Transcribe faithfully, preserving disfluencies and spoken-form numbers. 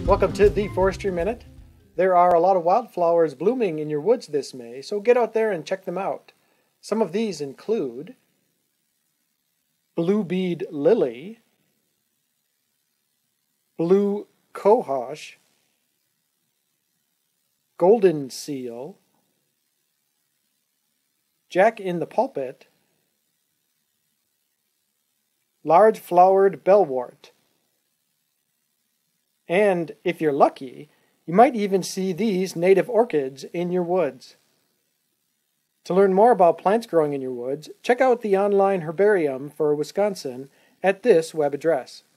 Welcome to the Forestry Minute. There are a lot of wildflowers blooming in your woods this May, so get out there and check them out. Some of these include blue bead lily, blue cohosh, golden seal, jack in the pulpit, large flowered bellwort. And if you're lucky, you might even see these native orchids in your woods. To learn more about plants growing in your woods, check out the online herbarium for Wisconsin at this web address.